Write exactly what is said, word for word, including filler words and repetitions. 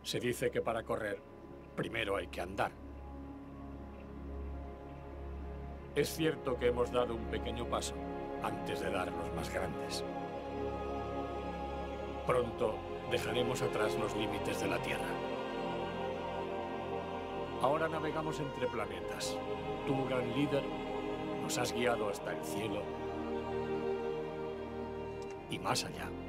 Se dice que para correr, primero hay que andar. Es cierto que hemos dado un pequeño paso antes de dar los más grandes. Pronto dejaremos atrás los límites de la Tierra. Ahora navegamos entre planetas. Tú, gran líder, nos has guiado hasta el cielo y más allá.